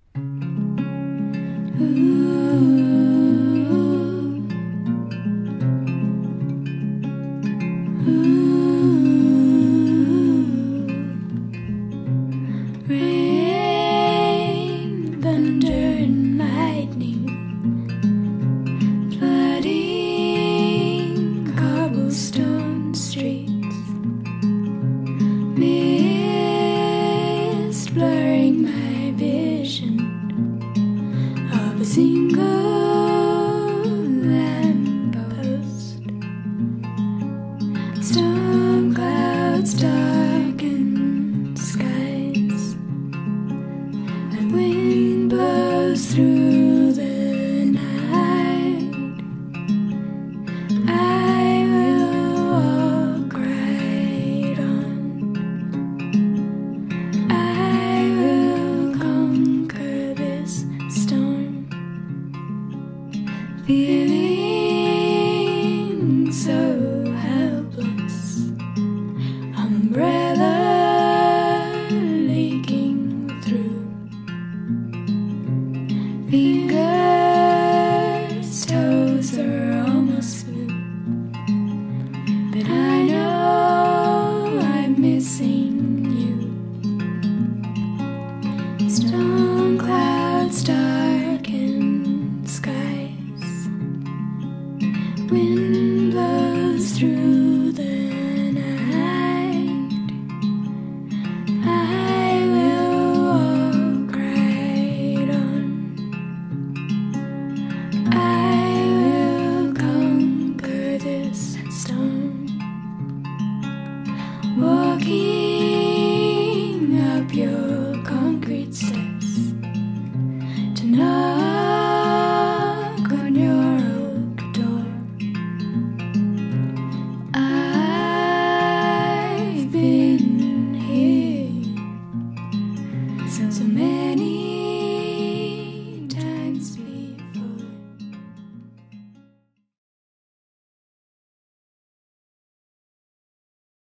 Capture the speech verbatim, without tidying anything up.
Rain, thunder, and lightning, flooding cobblestone streets, mist blurring my vision of a single lamppost. Storm clouds darken skies, and wind blows through the night. I will walk right on. I will conquer this storm, feeling so helpless. Umbrella leaking through, fingers, toes are almost blue, but I know I'm missing you. Storm clouds darken skies, wind blows through